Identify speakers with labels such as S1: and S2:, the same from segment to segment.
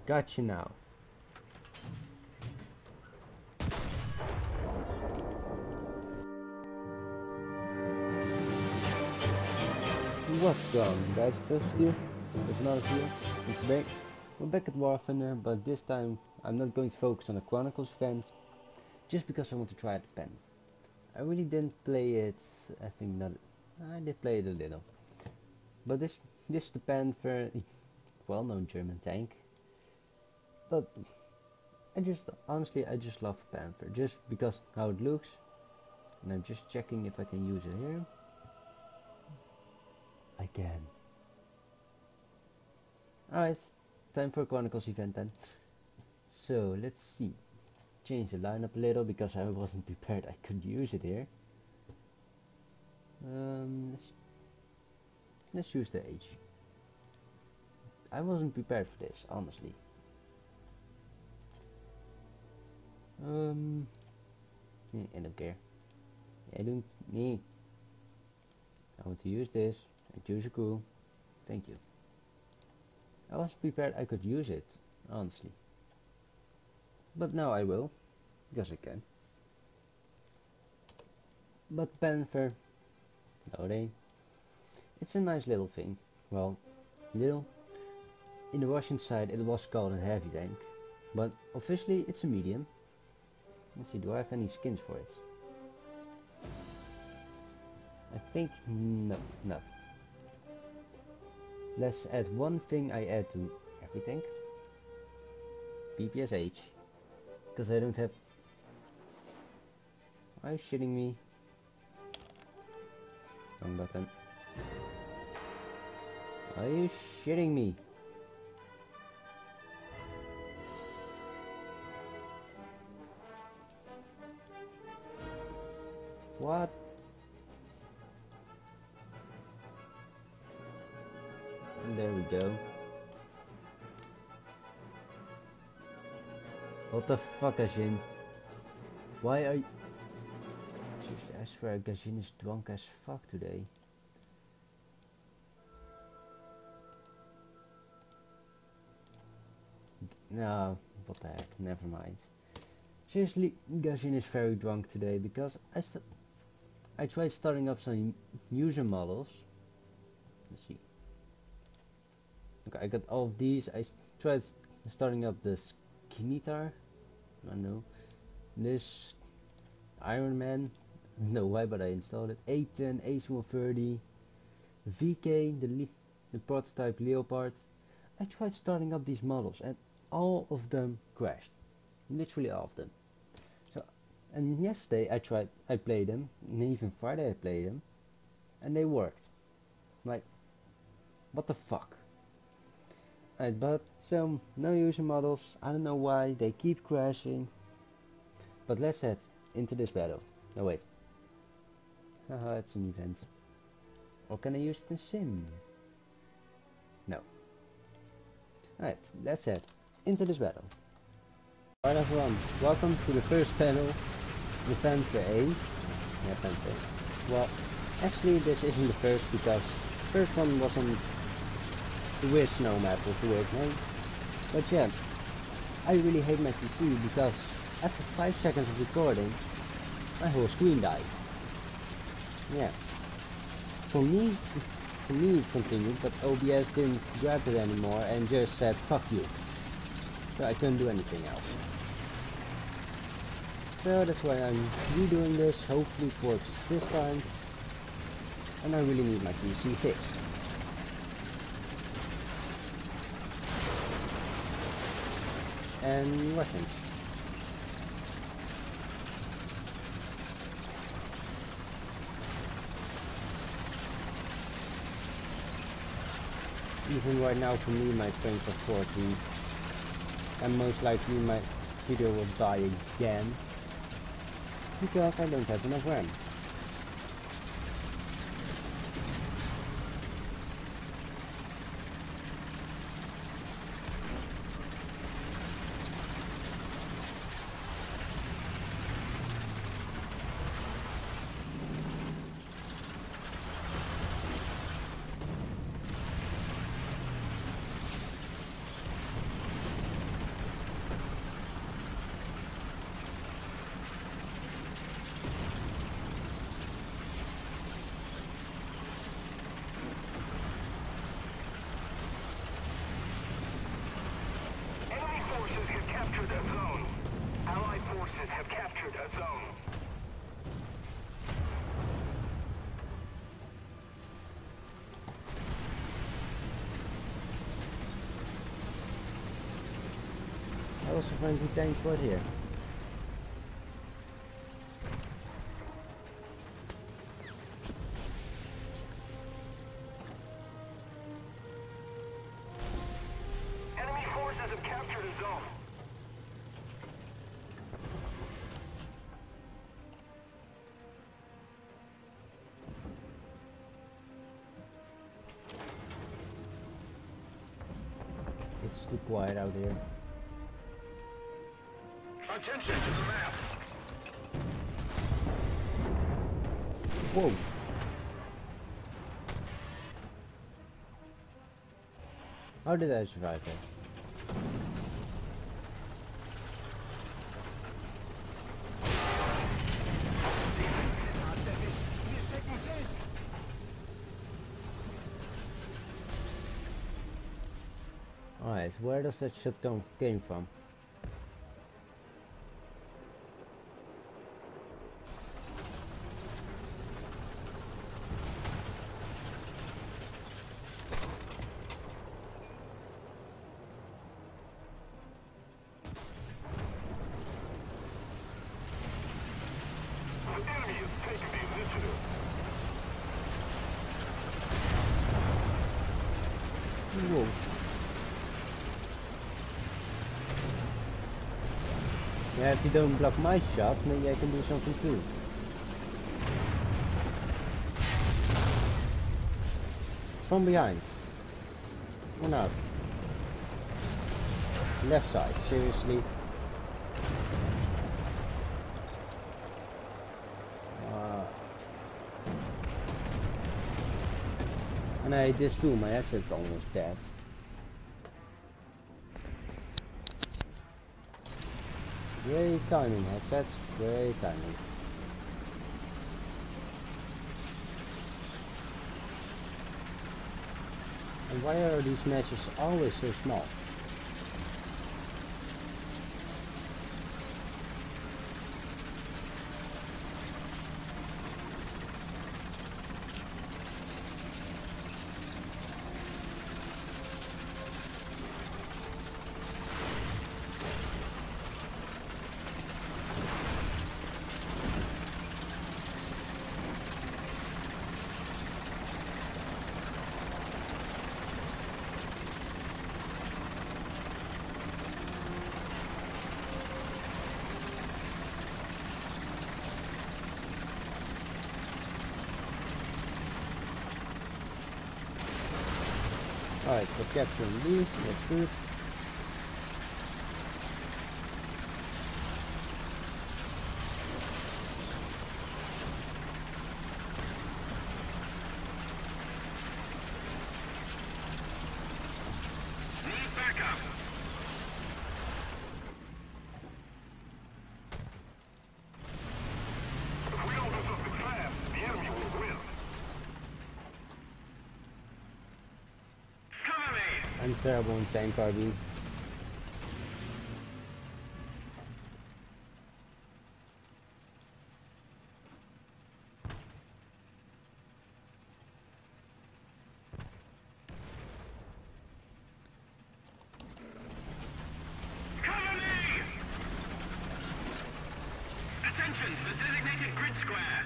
S1: Gotcha now. What's going on, guys? It's Steel with another video, and today we're back at War Thunder, but this time I'm not going to focus on the Chronicles event, just because I want to try out the pen. I really didn't play it. I think not. I did play it a little, but this is the Panther, well-known German tank. But honestly I just love Panther just because how it looks, and I'm just checking if I can use it here. I can. Alright, time for a Chronicles event then. So let's see. Change the lineup a little because I wasn't prepared I could use it here. Let's use the H. I wasn't prepared for this, honestly. I don't care. I don't need. I want to use this. I choose a cool. Thank you. I was prepared I could use it, honestly. But now I will, because I can. But Panther, loading. It's a nice little thing. Well, little. In the Russian side it was called a heavy tank, but officially it's a medium. Let's see, do I have any skins for it? I think no, not. Let's add one thing I add to every tank. PPSH. Because I don't have... Are you shitting me? Wrong button. Are you shitting me? What? And there we go. What the fuck, Gajin? Why are you... Seriously, I swear Gajin is drunk as fuck today. No, what the heck, never mind. Seriously, Gajin is very drunk today because I tried starting up some user models. Let's see. Okay, I got all of these. I tried starting up the Scimitar. I don't know. This Iron Man. No why, but I installed it. A10, AC-130, VK, the prototype Leopard. I tried starting up these models and all of them crashed. Literally all of them. So, and yesterday I played them, and even Friday I played them, and they worked. Like, what the fuck? Right, but some no user models, I don't know why, they keep crashing. But let's head into this battle. No wait. Haha, it's an event. Or can I use it in sim? No. Alright, let's head into this battle. Alright everyone, welcome to the first battle with Panther A. Yeah, Panther. Well, actually this isn't the first because the first one was on the weird snow map with the weird name. But yeah, I really hate my PC because after 5 seconds of recording, my whole screen died. Yeah. For me it continued, but OBS didn't grab it anymore and just said fuck you. So I couldn't do anything else. So that's why I'm redoing this, hopefully it works this time. And I really need my PC fixed. And Russians. Even right now for me my frames are 14, and most likely my video will die again because I don't have enough RAM. That was a friendly tank right here.
S2: Enemy forces have captured a zone.
S1: It's too quiet out here.
S2: Attention to the map.
S1: Whoa! How did I survive that? Alright, where does that shit came from?
S2: The enemy is taking the initiative.
S1: Whoa. Yeah, if you don't block my shots, maybe I can do something too. From behind. Or not? Left side, seriously. And I this too, my headset's almost dead. Great timing, headsets. Great timing. And why are these matches always so small? Alright, we're capturing B, that's good.
S2: Need backup. If we don't do something fast, the enemy will win. Cover me.
S1: I'm terrible in tank RB.
S2: Cover me. Attention to the designated grid square.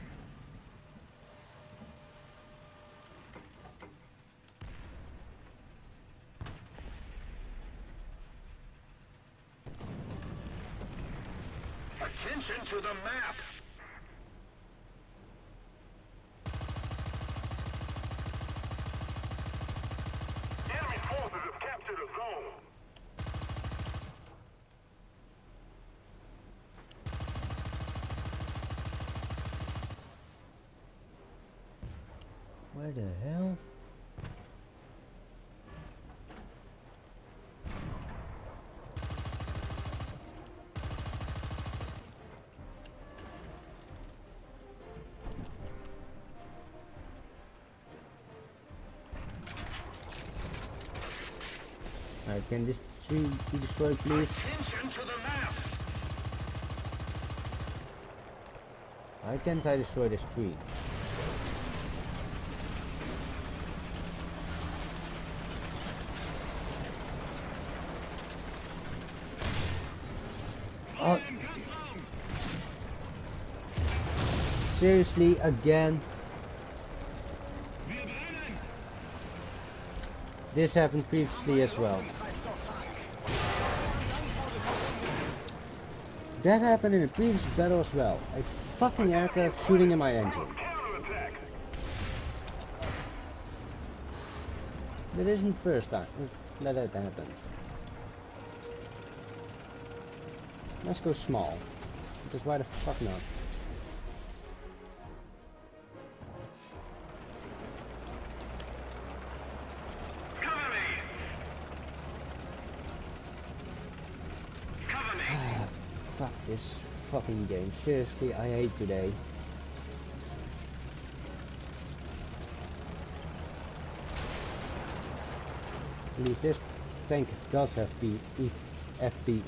S2: Attention to the map. Enemy forces have captured a zone.
S1: Where the hell? Alright, can this tree be destroyed, please?
S2: Attention to the map.
S1: Why can't I destroy this tree? Seriously, again? This happened previously as well. That happened in a previous battle as well. A fucking aircraft shooting in my engine. That isn't the first time that happens. Let's go small. Because why the fuck not? Fuck this fucking game. Seriously, I hate today. At least this tank does have FPE.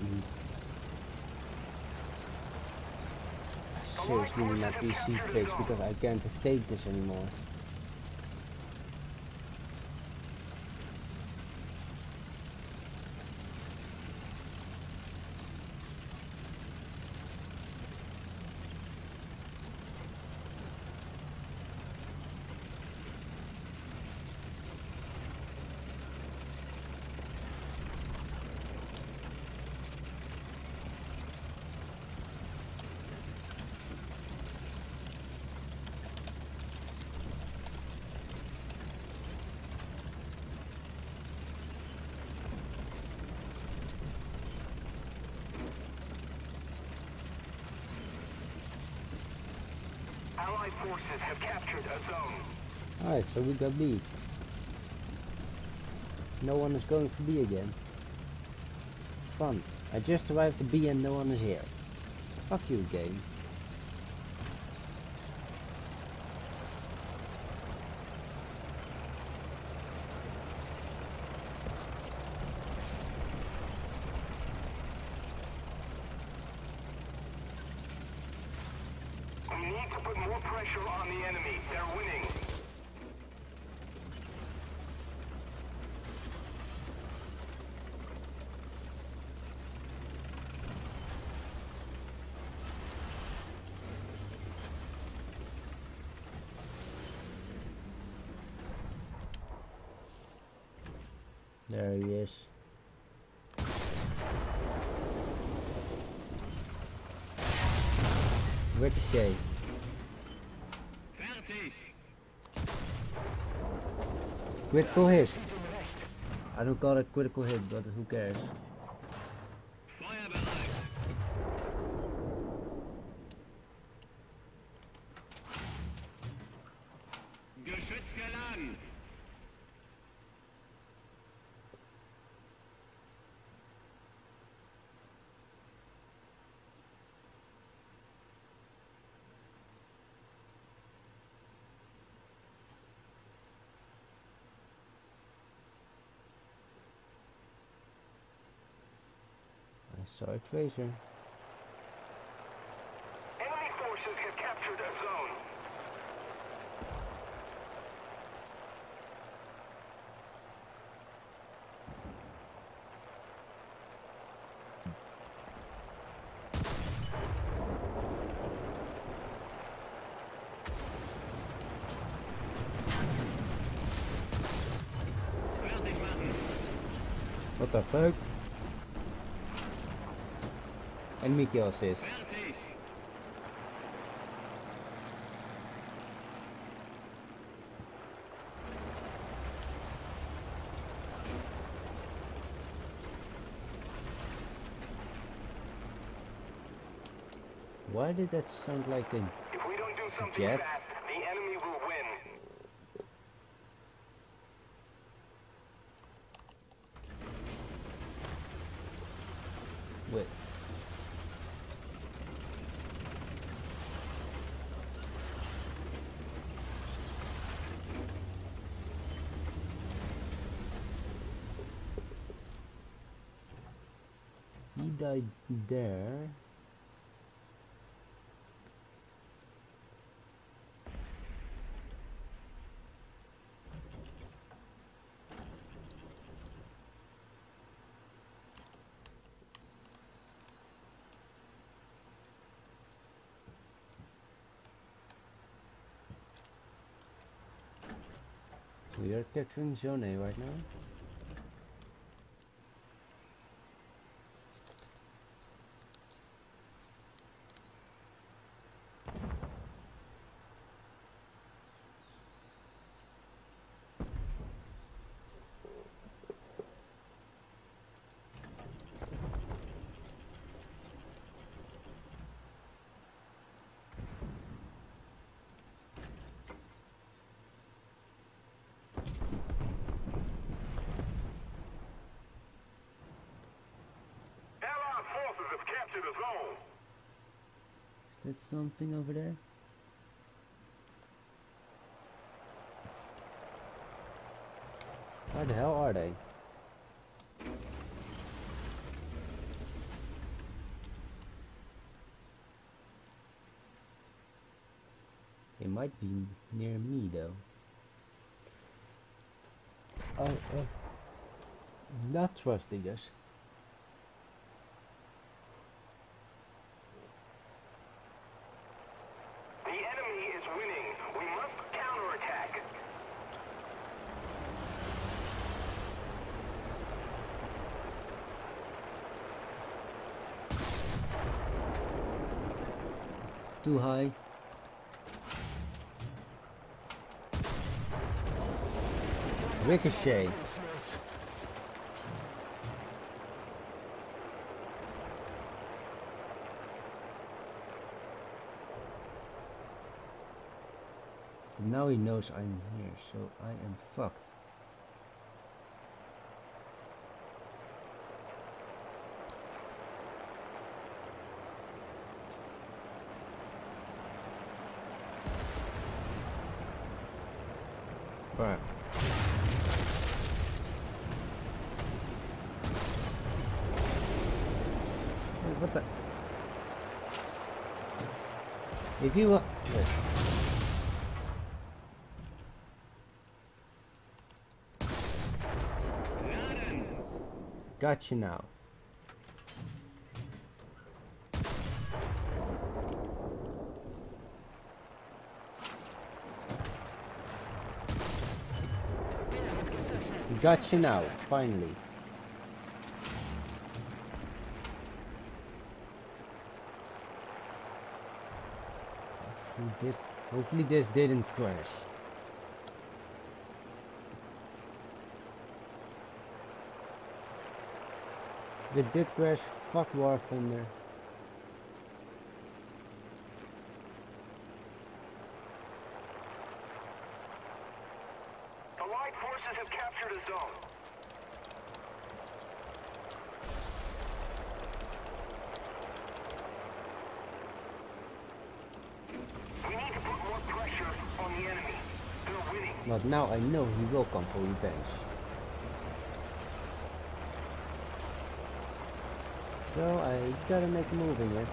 S1: I seriously need my PC fixed because I can't take this anymore.
S2: Allied forces have captured a zone.
S1: Alright, so we got B. No one is going for B again. Fun. I just arrived at B and no one is here. Fuck you, game.
S2: We need to put more pressure on the enemy. They're winning.
S1: There he is. Ricochet. Critical hit. I don't call it critical hit, but who cares?
S2: Geschütz geladen.
S1: I saw a tracer.
S2: Enemy forces have captured a zone.
S1: What the fuck? Enemy kill assist. Why did that sound like a
S2: If we don't do something
S1: jet?
S2: fast, the enemy will win.
S1: Wait. He died there. We are capturing Zone A right now.
S2: Allied forces have captured a zone.
S1: Is that something over there? Where the hell are they? They might be near me though. Not trusting us.
S2: The enemy is winning. We must counterattack.
S1: Too high. Ricochet. But now he knows I'm here, so I am fucked. Right. Wait, what the? If you want, yes. Gotcha now. Gotcha now, finally. Hopefully this didn't crash. If it did crash, fuck War Thunder.
S2: Allied forces have captured a zone. We need to put more pressure on the enemy. They're winning.
S1: But now I know he will come for revenge. So I gotta make a move in here.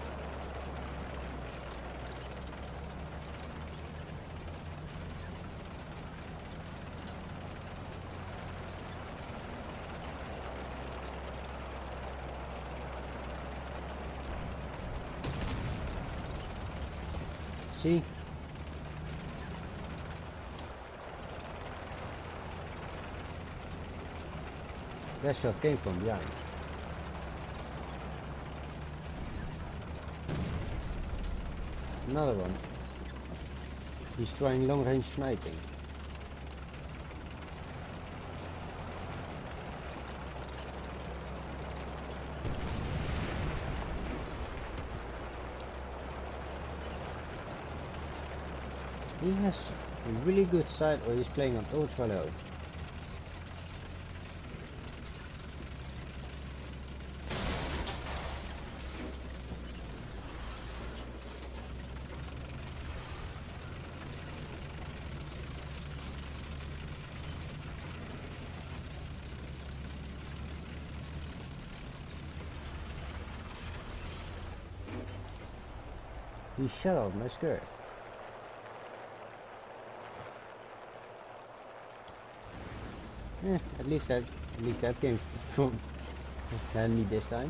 S1: See? That shot came from behind. Another one. He's trying long range sniping. He has a really good sight, or he's playing on ultra low. He shut off my skirt. At least that came from handy this time.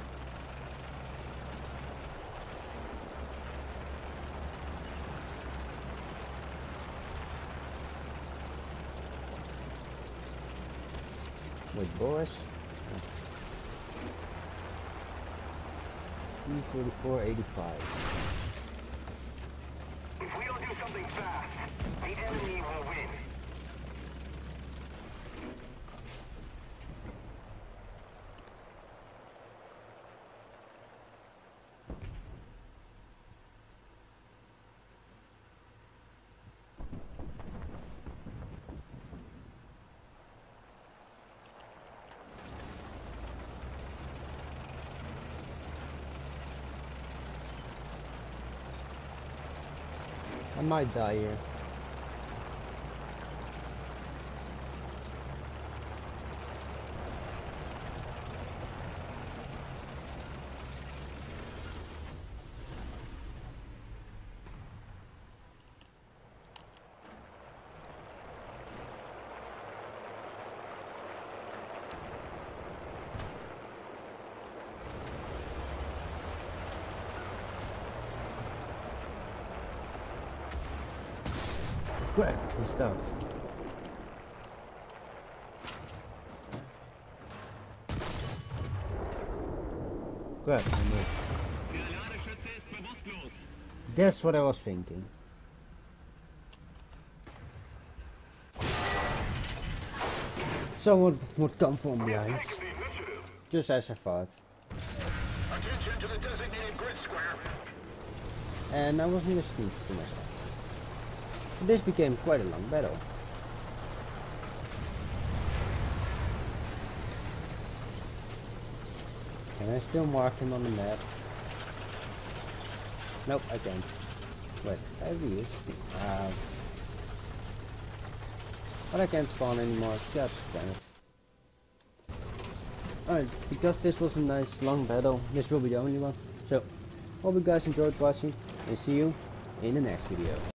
S1: Wait, Boris? 344.85.
S2: If we don't do something fast, the enemy will win.
S1: I might die here. Great, we start. Good, I missed. That's what I was thinking. Someone would come from behind. Just as I thought.
S2: Attention to the designated grid square.
S1: And I wasn't listening to myself. This became quite a long battle. Can I still mark him on the map? Nope, I can't. Wait, I have these. But I can't spawn anymore. God damn it. Alright, because this was a nice long battle, this will be the only one. So, hope you guys enjoyed watching, and see you in the next video.